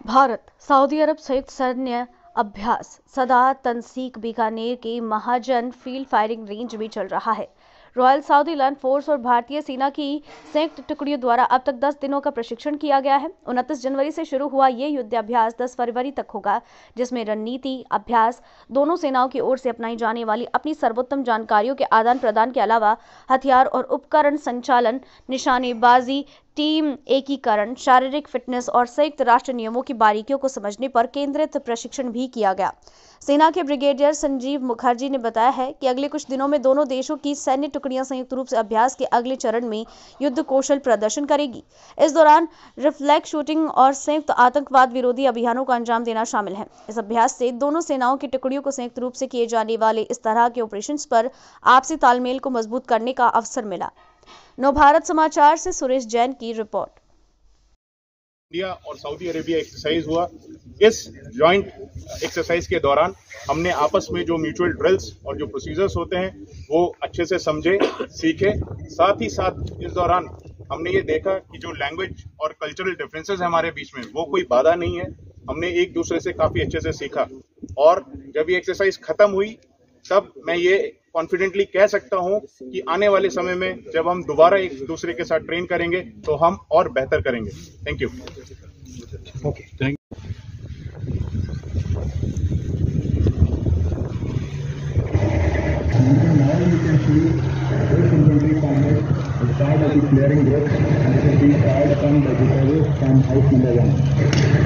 Bharat Saudi अरब संयुक्त सैन्य अभ्यास सदा तनसीक बीकानेर के महाजन फील्ड फायरिंग रेंज में चल रहा है। रॉयल सऊदी लैंड फोर्स और भारतीय सेना की संयुक्त टुकड़ियों द्वारा अब तक 10 दिनों का प्रशिक्षण किया गया है। 29 जनवरी से शुरू हुआ ये युद्धाभ्यास 10 फरवरी तक होगा, जिसमें रणनीति अभ्यास, दोनों सेनाओं की ओर से अपनाई जाने वाली अपनी सर्वोत्तम जानकारियों के आदान प्रदान के अलावा हथियार और उपकरण संचालन, निशानेबाजी, टीम एकीकरण, शारीरिक फिटनेस और संयुक्त राष्ट्र नियमों की बारीकियों को समझने पर केंद्रित प्रशिक्षण भी किया गया। सेना के ब्रिगेडियर संजीव मुखर्जी ने बताया है कि अगले कुछ दिनों में दोनों देशों की सैन्य टुकड़ियां संयुक्त रूप से अभ्यास के अगले चरण में युद्ध कौशल प्रदर्शन करेगी। इस दौरान रिफ्लेक्स शूटिंग और संयुक्त आतंकवाद विरोधी अभियानों को अंजाम देना शामिल है। इस अभ्यास से दोनों सेनाओं की टुकड़ियों को संयुक्त रूप से किए जाने वाले इस तरह के ऑपरेशंस पर आपसी तालमेल को मजबूत करने का अवसर मिला। नवभारत समाचार से सुरेश जैन की रिपोर्ट। इंडिया और सऊदी अरेबिया एक्सरसाइज हुआ। इस जॉइंट एक्सरसाइज के दौरान हमने आपस में जो म्यूचुअल ड्रिल्स और जो प्रोसीजर्स होते हैं वो अच्छे से समझे, सीखे। साथ ही साथ इस दौरान हमने ये देखा कि जो लैंग्वेज और कल्चरल डिफरेंसेस है हमारे बीच में वो कोई बाधा नहीं है। हमने एक दूसरे से काफी अच्छे से सीखा और जब ये एक्सरसाइज खत्म हुई तब मैं ये कॉन्फिडेंटली कह सकता हूं कि आने वाले समय में जब हम दोबारा एक दूसरे के साथ ट्रेन करेंगे तो हम और बेहतर करेंगे। Thank you. Okay, thank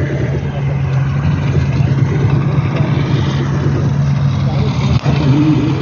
you.